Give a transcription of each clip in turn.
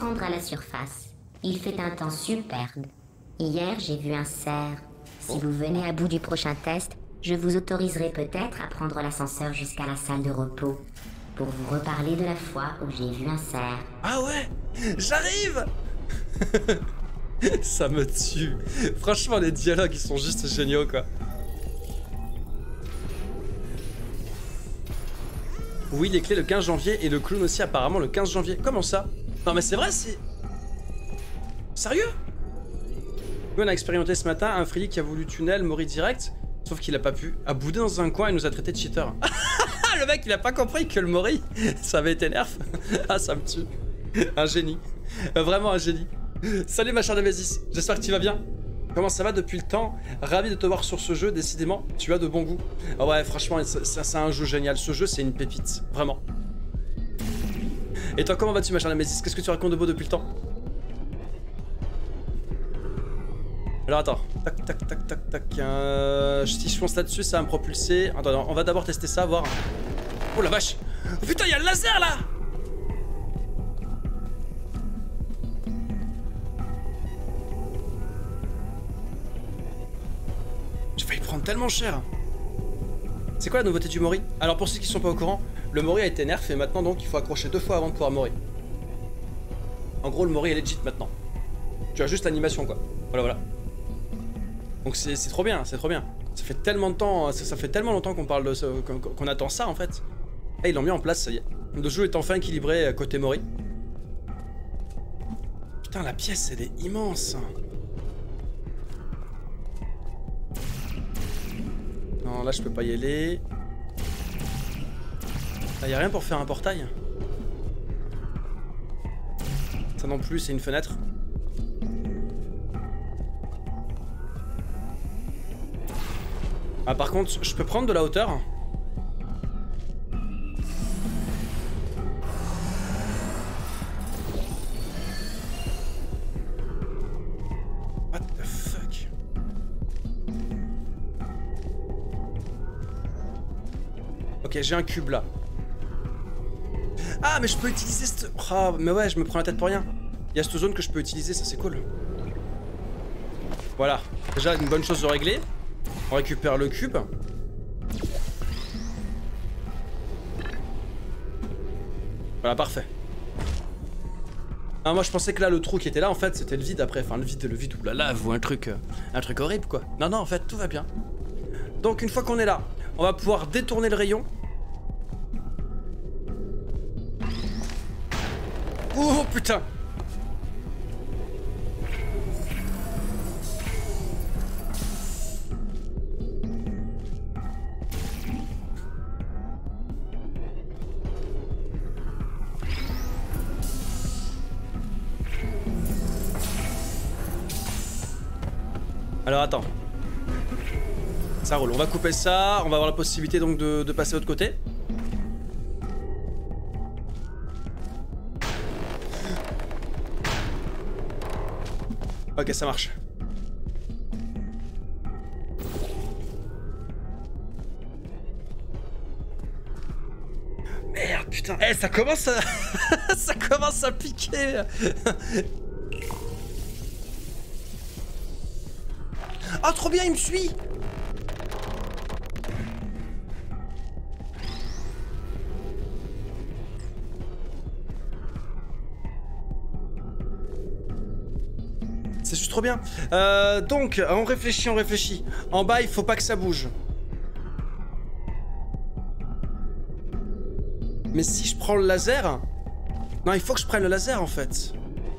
rendre à la surface. Il fait un temps superbe. Hier, j'ai vu un cerf. Si vous venez à bout du prochain test, je vous autoriserai peut-être à prendre l'ascenseur jusqu'à la salle de repos pour vous reparler de la fois où j'ai vu un cerf. Ah ouais, j'arrive. Ça me tue. Franchement, les dialogues, ils sont juste géniaux, quoi. Oui, les clés le 15 janvier et le clown aussi apparemment le 15 janvier. Comment ça? Non mais c'est vrai, c'est... Sérieux? Nous on a expérimenté ce matin un free qui a voulu tunnel, Mori direct, sauf qu'il a pas pu. A boudé dans un coin et nous a traité de cheater. Le mec il a pas compris que le Mori, ça avait été nerf. Ah ça me tue. Un génie. Vraiment un génie. Salut ma chère Nemesis, j'espère que tu vas bien. Comment ça va depuis le temps? Ravi de te voir sur ce jeu, décidément, tu as de bon goût. Ah ouais, franchement, c'est un jeu génial. Ce jeu, c'est une pépite, vraiment. Et toi, comment vas-tu, ma chère Nemesis? Qu'est-ce que tu racontes de beau depuis le temps? Alors attends, tac, tac, tac, tac, tac. Si je fonce là-dessus, ça va me propulser. Attends, on va d'abord tester ça, voir. Oh la vache! Oh, putain, il y a le laser là! J'ai failli prendre tellement cher. C'est quoi la nouveauté du Mori? Alors pour ceux qui sont pas au courant, le Mori a été nerf et maintenant donc il faut accrocher 2 fois avant de pouvoir Mori. En gros le Mori est legit maintenant. Tu as juste l'animation quoi. Voilà voilà. Donc c'est trop bien, c'est trop bien. Ça fait tellement de temps, ça fait tellement longtemps qu'on parle de qu'on attend ça en fait. Et ils l'ont mis en place, ça y est. Le jeu est enfin équilibré côté Mori. Putain la pièce elle est immense. Non, là je peux pas y aller. Là y a rien pour faire un portail. Ça non plus, c'est une fenêtre. Ah par contre, je peux prendre de la hauteur. What the fuck? Ok, j'ai un cube là. Ah, mais je peux utiliser cette... Oh, mais ouais, je me prends la tête pour rien. Il y a cette zone que je peux utiliser, ça c'est cool. Voilà, déjà une bonne chose de régler. On récupère le cube. Voilà, parfait. Ah, moi je pensais que là le trou qui était là en fait c'était le vide après. Enfin le vide ou la lave ou un truc horrible quoi. Non, non, en fait tout va bien. Donc une fois qu'on est là, on va pouvoir détourner le rayon. Oh putain! Alors attends. Ça roule, on va couper ça, on va avoir la possibilité donc de passer de l'autre côté. Ok, ça marche. Merde, putain. Eh, ça commence à... ça commence à piquer. Oh, trop bien, il me suit. C'est juste trop bien. Donc, on réfléchit, on réfléchit. En bas, il faut pas que ça bouge. Mais si je prends le laser... Non, il faut que je prenne le laser, en fait.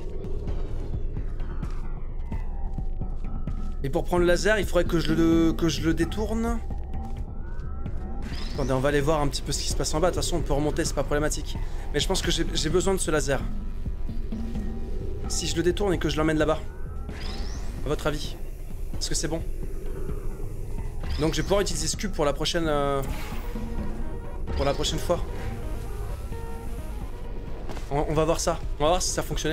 Et pour prendre le laser, il faudrait que je le détourne. Attendez, on va aller voir un petit peu ce qui se passe en bas. De toute façon, on peut remonter, c'est pas problématique. Mais je pense que j'ai besoin de ce laser. Si je le détourne et que je l'emmène là-bas. À votre avis, est-ce que c'est bon? Donc je vais pouvoir utiliser ce cube pour la prochaine fois. On va voir ça. On va voir si ça fonctionnait.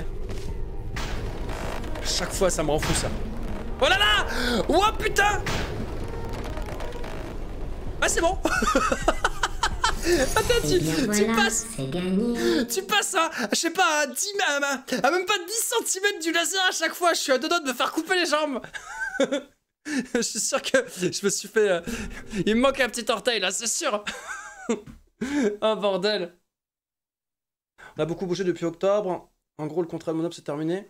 Chaque fois ça me rend fou ça. Oh là là! Oh putain! Ah c'est bon. Attends, Eh bien tu voilà, passes. c'est gagné. Tu passes à, je sais pas, à 10, à même pas 10 cm du laser à chaque fois. Je suis à deux doigts de me faire couper les jambes. Je suis sûr que je me suis fait... Il me manque un petit orteil là, c'est sûr. Oh bordel. On a beaucoup bougé depuis octobre. En gros, le contrat de mon c'est terminé.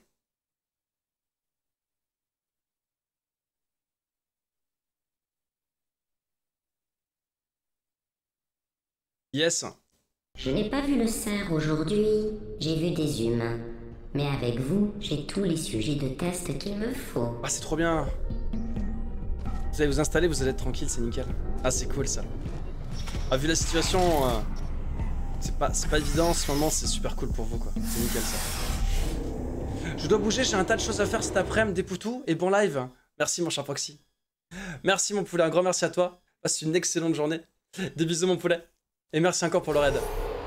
Yes. Je n'ai pas vu le cerf aujourd'hui, j'ai vu des humains. Mais avec vous, j'ai tous les sujets de test qu'il me faut. Ah, c'est trop bien. Vous allez vous installer, vous allez être tranquille, c'est nickel. Ah, c'est cool ça. Ah, vu la situation, c'est pas évident en ce moment, c'est super cool pour vous quoi. C'est nickel ça. Je dois bouger, j'ai un tas de choses à faire cet après-midi, des poutous et bon live. Merci mon cher Proxy. Merci mon poulet, un grand merci à toi. Passe une excellente journée. Des bisous mon poulet. Et merci encore pour le raid.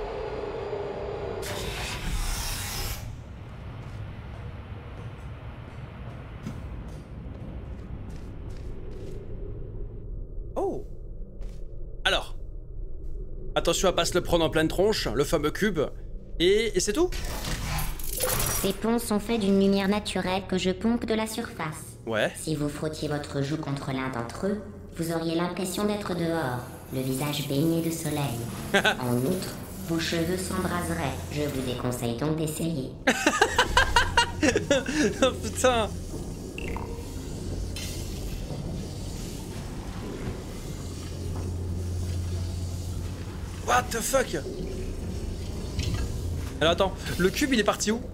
Oh. Alors. Attention à pas se le prendre en pleine tronche, le fameux cube. Et c'est tout? Ces ponts sont faits d'une lumière naturelle que je pompe de la surface. Ouais. Si vous frottiez votre joue contre l'un d'entre eux, vous auriez l'impression d'être dehors, le visage baigné de soleil. En outre, vos cheveux s'embraseraient. Je vous déconseille donc d'essayer. Oh putain. What the fuck? Alors attends, le cube il est parti où?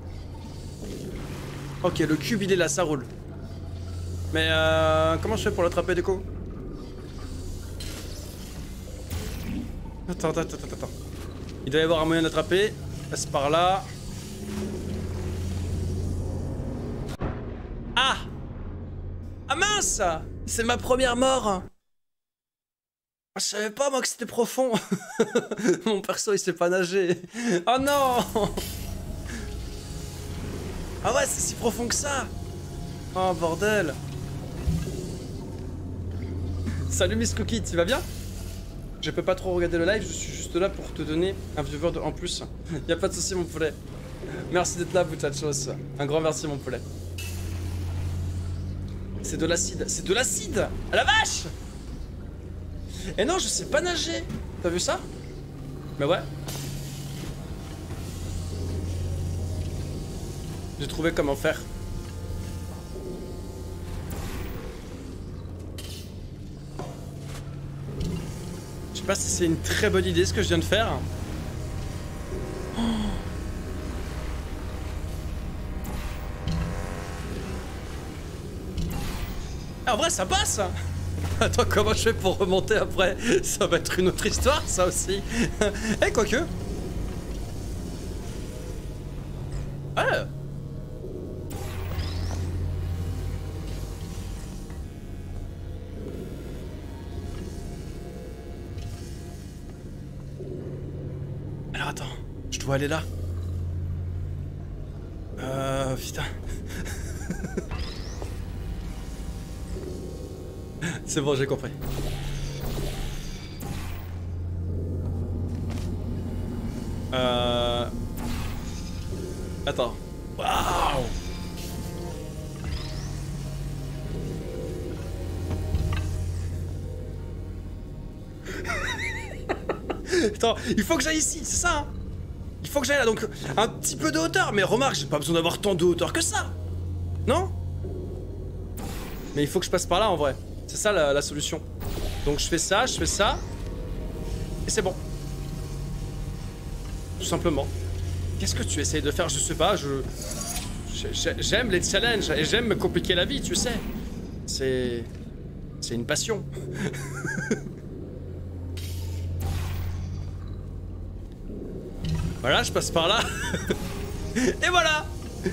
Ok, le cube il est là, ça roule. Mais comment je fais pour l'attraper du coup? Attends. Il doit y avoir un moyen d'attraper. Passe par là. Ah! Ah mince! C'est ma première mort! Je savais pas moi que c'était profond. Mon perso il sait pas nager. Oh non! Ah ouais, c'est si profond que ça! Oh bordel! Salut Miss Cookie, tu vas bien? Je peux pas trop regarder le live, je suis juste là pour te donner un viewer en plus. Y'a pas de soucis mon poulet. Merci d'être là, Bouchachos. Un grand merci mon poulet. C'est de l'acide, c'est de l'acide! À la vache! Et non, je sais pas nager. T'as vu ça? Mais ouais. J'ai trouvé comment faire. Je sais pas si c'est une très bonne idée ce que je viens de faire. Oh. Ah, en vrai, ça passe! Attends, comment je fais pour remonter après? Ça va être une autre histoire, ça aussi. Eh, quoique. Ouais. Alors attends, je dois aller là. Putain. C'est bon, j'ai compris. Attends. Waouh. Attends, il faut que j'aille ici, c'est ça hein? Il faut que j'aille là, donc un petit peu de hauteur. Mais remarque, j'ai pas besoin d'avoir tant de hauteur que ça. Non? Mais il faut que je passe par là en vrai. C'est ça la solution. Donc je fais ça, et c'est bon. Tout simplement. Qu'est-ce que tu essayes de faire? Je sais pas, j'aime les challenges et j'aime me compliquer la vie, tu sais. C'est une passion. Voilà, je passe par là. Et voilà.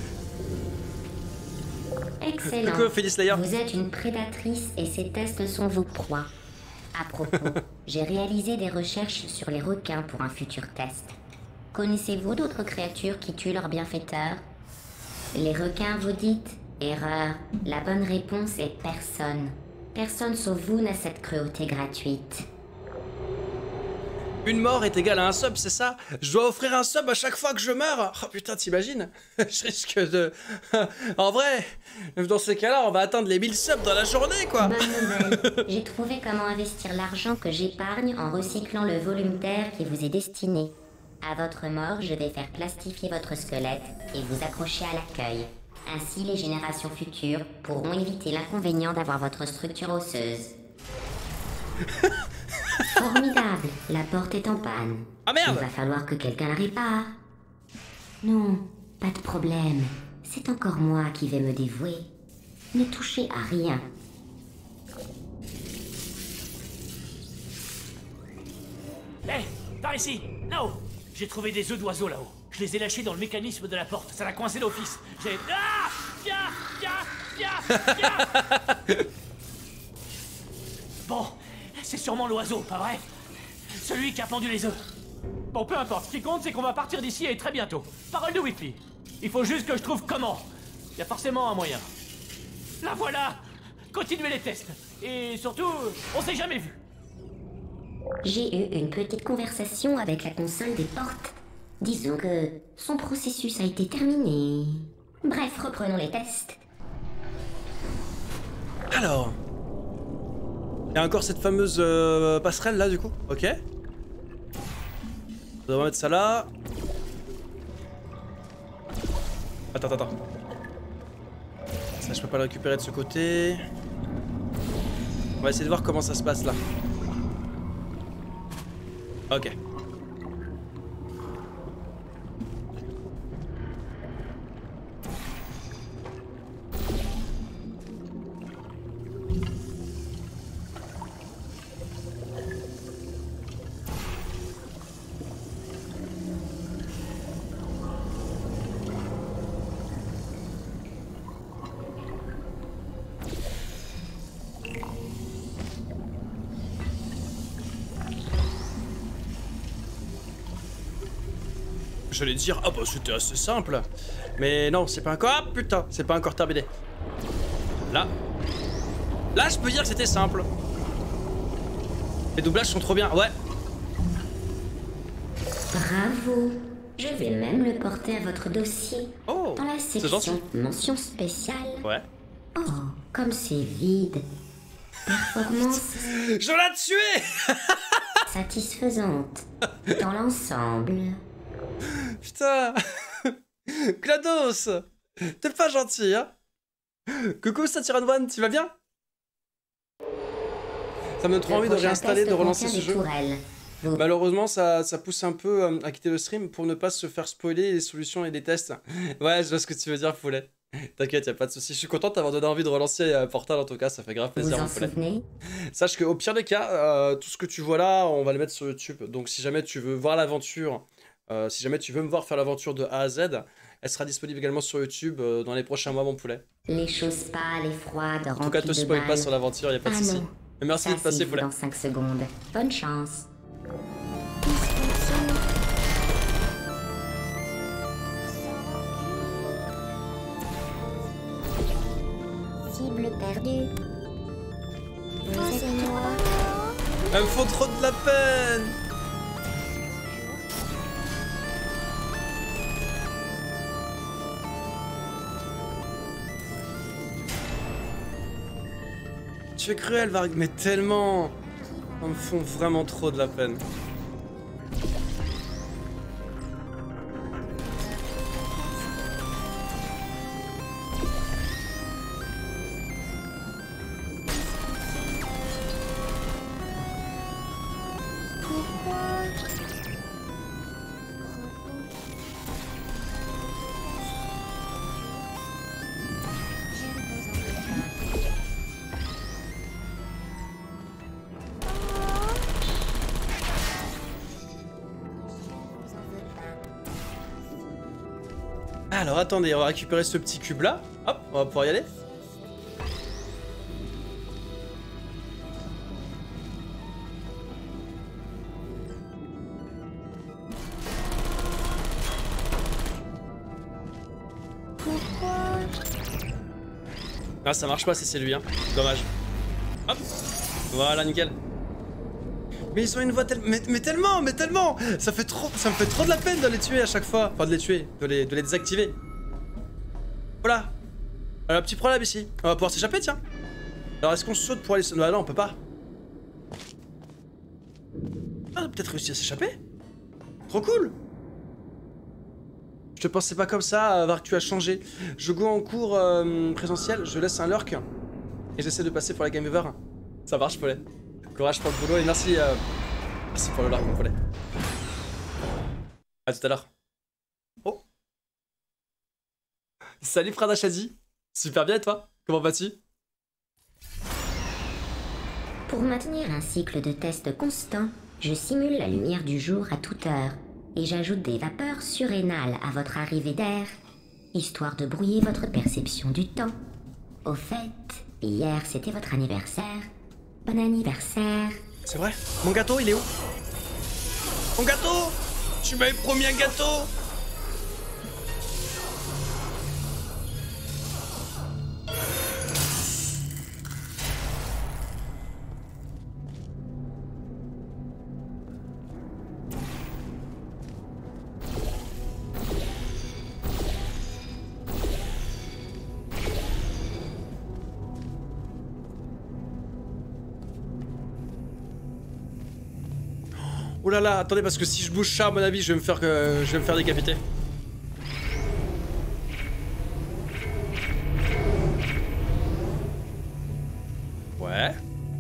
Excellent. Coucou, Phyllis Slayer. Vous êtes une prédatrice et ces tests sont vos proies. À propos, j'ai réalisé des recherches sur les requins pour un futur test. Connaissez-vous d'autres créatures qui tuent leurs bienfaiteurs? Les requins, vous dites? Erreur. La bonne réponse est personne. Personne sauf vous n'a cette cruauté gratuite. Une mort est égale à un sub, c'est ça? Je dois offrir un sub à chaque fois que je meurs? Oh putain, t'imagines? Je risque de... En vrai, dans ces cas-là, on va atteindre les 1000 subs dans la journée, quoi. Bonne nouvelle. J'ai trouvé comment investir l'argent que j'épargne en recyclant le volume d'air qui vous est destiné. À votre mort, je vais faire plastifier votre squelette et vous accrocher à l'accueil. Ainsi, les générations futures pourront éviter l'inconvénient d'avoir votre structure osseuse. Formidable, la porte est en panne. Ah merde! Il va falloir que quelqu'un la répare. Non, pas de problème. C'est encore moi qui vais me dévouer. Ne touchez à rien. Hé, par ici! Là-haut! J'ai trouvé des œufs d'oiseaux là-haut. Je les ai lâchés dans le mécanisme de la porte. Ça l'a coincé d'office. J'ai... Ah! Viens! Bon, c'est sûrement l'oiseau, pas vrai? Celui qui a pendu les œufs. Bon, peu importe. Ce qui compte, c'est qu'on va partir d'ici et très bientôt. Parole de Whitley. Il faut juste que je trouve comment. Il y a forcément un moyen. La voilà! Continuez les tests. Et surtout, on s'est jamais vu. J'ai eu une petite conversation avec la console des portes. Disons que son processus a été terminé. Bref, reprenons les tests. Alors... Il y a encore cette fameuse passerelle là, du coup. Ok. On va mettre ça là. Attends. Ça, je peux pas le récupérer de ce côté. On va essayer de voir comment ça se passe là. Ok. J'allais dire, ah bah c'était assez simple. Mais non, c'est pas encore... Ah putain, c'est pas encore terminé. Là. Là, je peux dire que c'était simple. Les doublages sont trop bien, ouais. Bravo. Je vais même le porter à votre dossier. Oh, dans la c'est section gentil. mention spéciale. Ouais. Oh, comme c'est vide. Performance Je l'ai tué. satisfaisante. Dans l'ensemble. Putain. GLaDOS, t'es pas gentil, hein. Coucou Satyran One, tu vas bien? Ça me donne trop Le envie de prochain réinstaller, test de relancer contient ce des jeu. tourelles. Vous- Malheureusement, ça pousse un peu à quitter le stream pour ne pas se faire spoiler les solutions et les tests. Ouais, je vois ce que tu veux dire, Foulet. T'inquiète, y'a pas de soucis. Je suis content d'avoir donné envie de relancer Portal en tout cas, ça fait grave Vous plaisir, en mon Foulet. souvenez? Sache qu'au pire des cas, tout ce que tu vois là, on va le mettre sur YouTube. Donc si jamais tu veux voir l'aventure, si jamais tu veux me voir faire l'aventure de A à Z, elle sera disponible également sur YouTube dans les prochains mois, mon poulet. Les choses pâles et froides En tout cas, te spoil pas sur l'aventure, y'a pas de Ah soucis. non. Mais merci Ça, de passer, c'est Poulet. dans 5 secondes. Bonne chance. Cible perdue. C'est moi. Elles me font trop de la peine. Tu es cruel, Varg, mais tellement. Elles me font vraiment trop de la peine. Alors attendez, on va récupérer ce petit cube là. Hop, on va pouvoir y aller. Ah, ça marche pas si c'est lui, hein. Dommage. Hop, voilà, nickel. Mais ils ont une voix tellement... Mais tellement ça me fait trop de la peine de les tuer à chaque fois. Enfin, de les tuer, de les désactiver. Voilà. Alors, petit problème ici. On va pouvoir s'échapper, tiens. Alors, est-ce qu'on saute pour aller... Non, on peut pas. Ah, on a peut-être réussi à s'échapper. Trop cool. Je te pensais pas comme ça, voir que tu as changé. Je go en cours présentiel, je laisse un lurk. Et j'essaie de passer pour la game over. Ça marche, Paulet. Courage pour le boulot et merci, merci pour le lurk, mon Paulet. A tout à l'heure. Oh. Salut Prada Shadi. Super bien et toi? Comment vas-tu? Pour maintenir un cycle de test constant, je simule la lumière du jour à toute heure et j'ajoute des vapeurs surrénales à votre arrivée d'air, histoire de brouiller votre perception du temps. Au fait, hier c'était votre anniversaire. Bon anniversaire. C'est vrai? Mon gâteau, il est où? Mon gâteau! Tu m'avais promis un gâteau! Oh là là, attendez, parce que si je bouge ça, à mon avis, je vais me faire décapiter. Ouais.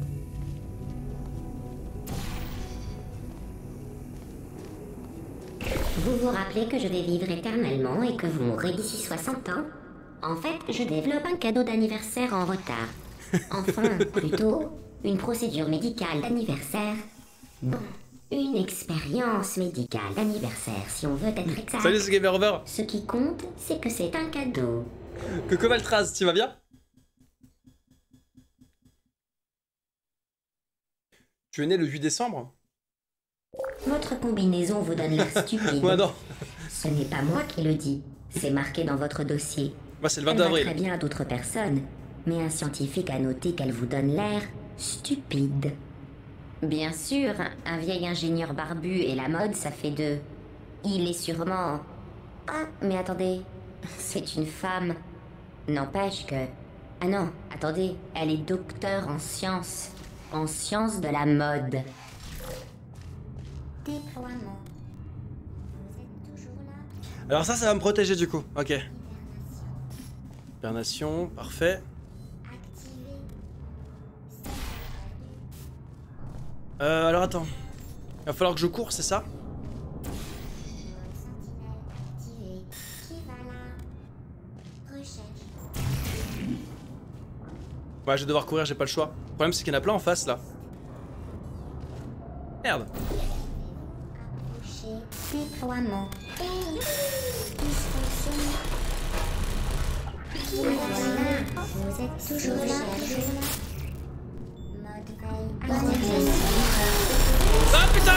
Vous vous rappelez que je vais vivre éternellement et que vous mourrez d'ici 60 ans? En fait, je développe un cadeau d'anniversaire en retard. Enfin, plutôt, une procédure médicale d'anniversaire. Bon, une expérience médicale d'anniversaire, si on veut être exact. Salut, c'est Gamer Over. Ce qui compte, c'est que c'est un cadeau. Coco Maltraz, tu vas bien? Tu es né le 8 décembre? Votre combinaison vous donne l'air stupide. Ouais, non. Ce n'est pas moi qui le dis, c'est marqué dans votre dossier. Moi, c'est le Elle 22 va avril. très bien à d'autres personnes, mais un scientifique a noté qu'elle vous donne l'air stupide. Bien sûr, un vieil ingénieur barbu et la mode, ça fait deux. Il est sûrement... Ah, mais attendez, c'est une femme. N'empêche que... Ah non, attendez, elle est docteur en sciences de la mode. Déploiement. Vous êtes toujours là? Alors ça va me protéger du coup. Ok. Hibernation, parfait. Activé. Alors attends. Il va falloir que je cours, c'est ça? Sentinelle activé. Qui va là? Recherche. Ouais, je vais devoir courir, j'ai pas le choix. Le problème, c'est qu'il y en a plein en face là. Merde. Approcher. Déploiement. Hey. Dysfonction. Qui va là? Vous êtes toujours là? Mode veille. Ah putain!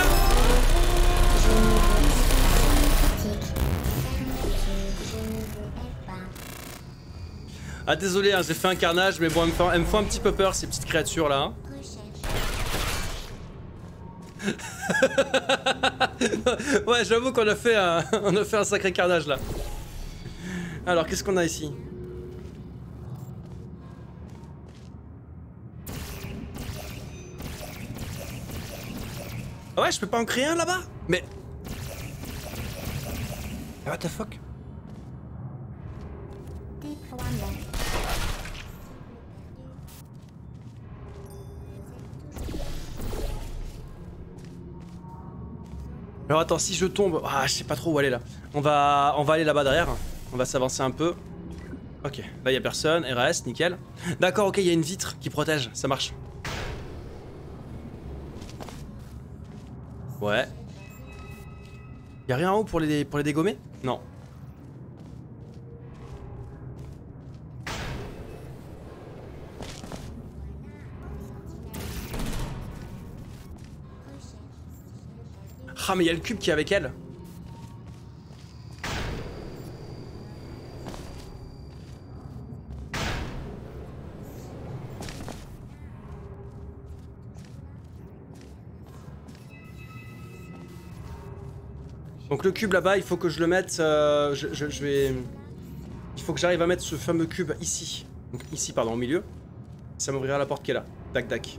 Ah désolé, hein, j'ai fait un carnage, mais bon, elles me font un petit peu peur ces petites créatures là. Hein. Ouais, j'avoue qu'on a fait un sacré carnage là. Alors, qu'est-ce qu'on a ici? Ah ouais, je peux pas en créer un là-bas? Mais... What the fuck? Déploiement. Alors attends, si je tombe... Ah, je sais pas trop où aller là. On va aller là-bas derrière. On va s'avancer un peu. Ok, là y a personne. RAS, nickel. D'accord, ok, il y a une vitre qui protège. Ça marche. Ouais. Y'a rien en haut pour les dégommer? Non. Ah mais y'a le cube qui est avec elle. Donc le cube là-bas, il faut que je le mette... je vais... Il faut que j'arrive à mettre ce fameux cube ici. Donc ici, pardon, au milieu. Ça m'ouvrira la porte qui est là. Tac, tac.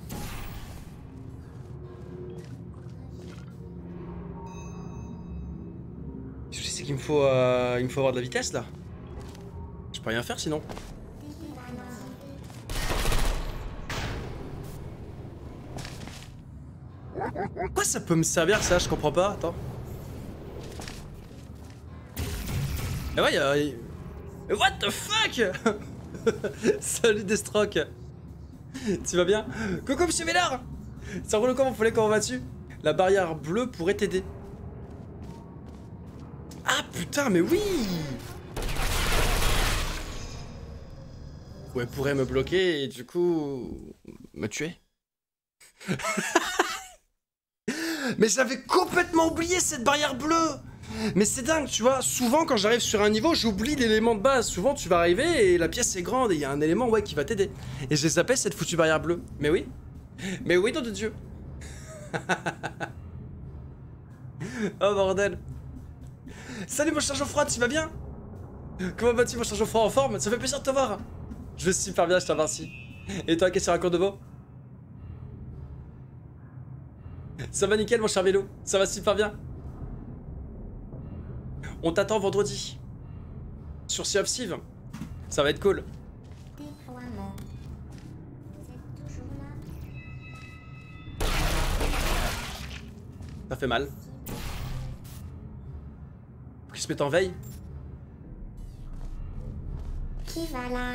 Je sais qu'il me faut... il me faut avoir de la vitesse, là. Je peux rien faire, sinon. Quoi ça peut me servir, ça? Je comprends pas. Attends. Ah ouais, What the fuck? Salut Destrock. Tu vas bien? Coucou monsieur Vélard. Ça roule comment, comment vas-tu? La barrière bleue pourrait t'aider. Ah putain, mais oui. Ouais, pourrait me bloquer et du coup... me tuer. Mais j'avais complètement oublié cette barrière bleue. Mais c'est dingue, tu vois, souvent quand j'arrive sur un niveau, j'oublie l'élément de base. Souvent tu vas arriver et la pièce est grande et il y a un élément ouais qui va t'aider. Et j'ai zappé cette foutue barrière bleue. Mais oui, nom de Dieu. Oh bordel. Salut mon cher Geoffroy, tu vas bien? Comment vas-tu mon cher Geoffroy, en forme? Ça fait plaisir de te voir. Je vais super bien, je te remercie. Et toi, qu'est-ce que tu racontes de beau? Ça va nickel mon cher Vélo, ça va super bien. On t'attend vendredi sur Sea of Thieves. Ça va être cool. Déploiement. Vous êtes toujours là? Ça fait mal. Faut qu'il se mette en veille. Qui va là?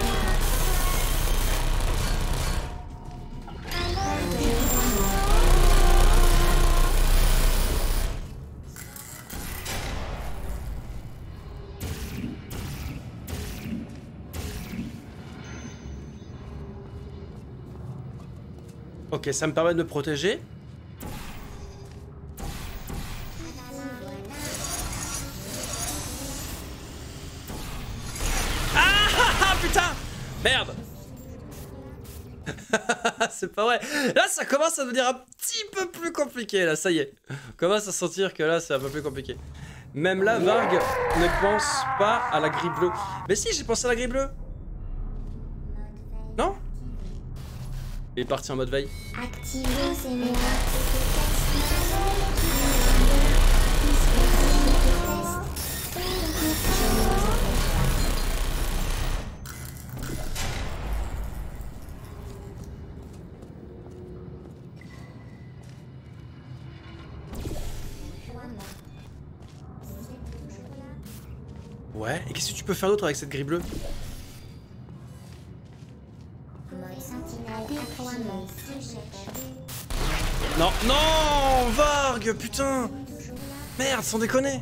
Ok, ça me permet de me protéger. Ah putain! Merde! C'est pas vrai. Là, ça commence à devenir un petit peu plus compliqué, là, ça y est. On commence à sentir que là, c'est un peu plus compliqué. Même là, Varg ne pense pas à la grille bleue. Mais si, j'ai pensé à la grille bleue. Non? Il est parti en mode veille. Activez ces mémoires. Ouais, et qu'est-ce que tu peux faire d'autre avec cette grille bleue? Non, non, Varg, putain. Merde, sans déconner.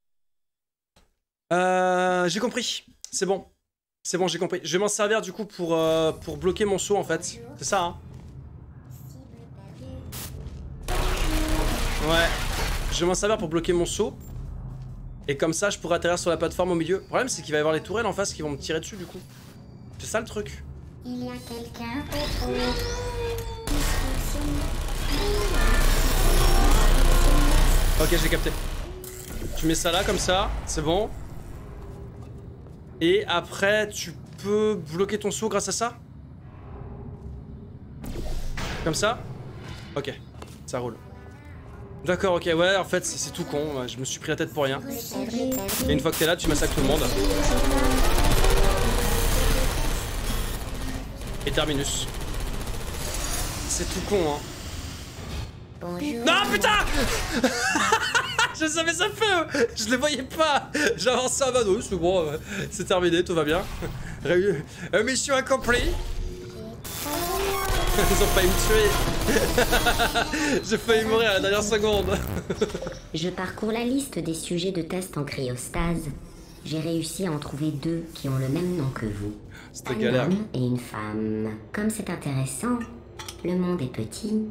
J'ai compris. C'est bon. C'est bon, j'ai compris. Je vais m'en servir du coup pour bloquer mon saut en fait. C'est ça, hein? Ouais. Je vais m'en servir pour bloquer mon saut. Et comme ça, je pourrai atterrir sur la plateforme au milieu. Le problème, c'est qu'il va y avoir les tourelles en face qui vont me tirer dessus du coup. C'est ça le truc. Il y a quelqu'un Ok, j'ai capté. Tu mets ça là comme ça, c'est bon. Et après, tu peux bloquer ton saut grâce à ça? Comme ça? Ok, ça roule. D'accord, ok, ouais, en fait, c'est tout con. Je me suis pris la tête pour rien. Et une fois que t'es là, tu massacres tout le monde. Et terminus. C'est tout con, hein. Bonjour. Non, putain. Je savais ça feu. Je les voyais pas. J'avançais en mode, oui, c'est bon, c'est terminé, tout va bien. Mission accomplie. Ils ont failli me tuer. J'ai failli mourir à la dernière seconde. Je parcours la liste des sujets de test en cryostase. J'ai réussi à en trouver 2 qui ont le même nom que vous. C'était Un galère. homme et une femme. Comme c'est intéressant, le monde est petit.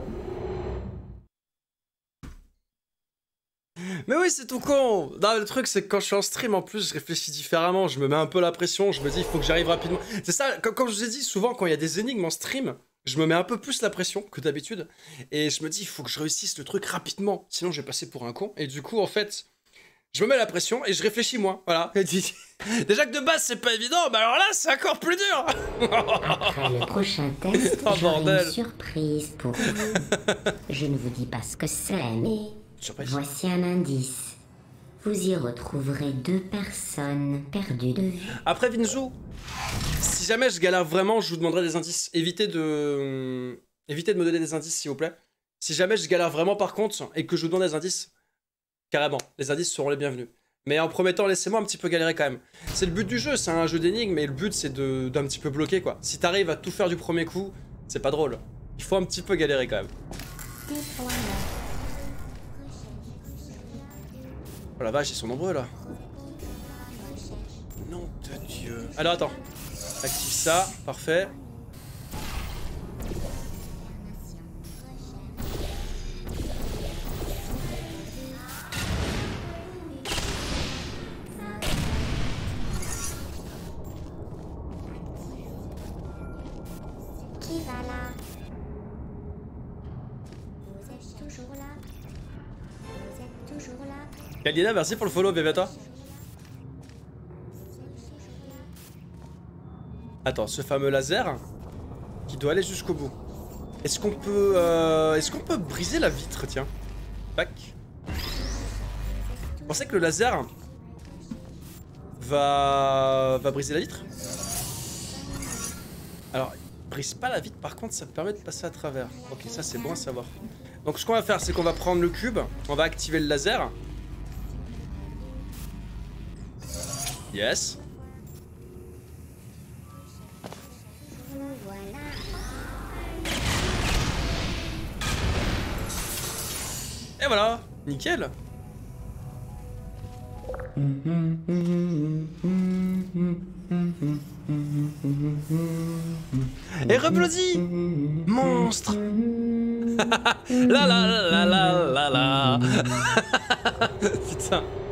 Mais oui, c'est tout con. Non, le truc, c'est que quand je suis en stream, en plus, je réfléchis différemment. Je me mets un peu la pression. Je me dis, il faut que j'arrive rapidement. C'est ça, comme je vous ai dit, souvent, quand il y a des énigmes en stream, je me mets un peu plus la pression que d'habitude. Et je me dis, il faut que je réussisse le truc rapidement. Sinon, je vais passer pour un con. Et du coup, en fait, je me mets la pression et je réfléchis moins. Voilà. Déjà que de base, c'est pas évident. Mais alors là, c'est encore plus dur. Après le prochain test, Oh, j'aurai bordel. une surprise pour vous. Je ne vous dis pas ce que c'est, mais Surprise. voici un indice. Vous y retrouverez 2 personnes perdues de vue. Après, Vinju, si jamais je galère vraiment, je vous demanderai des indices. Évitez de me donner des indices, s'il vous plaît. Si jamais je galère vraiment, par contre, et que je vous donne des indices, carrément, les indices seront les bienvenus. Mais en premier temps, laissez-moi un petit peu galérer quand même. C'est le but du jeu, c'est un jeu d'énigmes, mais le but c'est d'un petit peu bloquer, quoi. Si t'arrives à tout faire du premier coup, c'est pas drôle. Il faut un petit peu galérer quand même. Oh la vache, ils sont nombreux là. Nom de Dieu. Alors attends. Active ça, parfait. Qui va là? Vous êtes toujours là? Vous êtes toujours là? Kalina, merci pour le follow, bébé, toi. Attends, ce fameux laser qui doit aller jusqu'au bout. Est-ce qu'on peut briser la vitre, tiens. Tac. Vous pensez que le laser va briser la vitre? Alors, il brise pas la vitre, par contre, ça me permet de passer à travers. Ok, ça c'est bon à savoir. Donc ce qu'on va faire, c'est qu'on va prendre le cube, on va activer le laser. Yes. Voilà. Et voilà, nickel. Et reblosi, monstre. La la la la la la. Putain.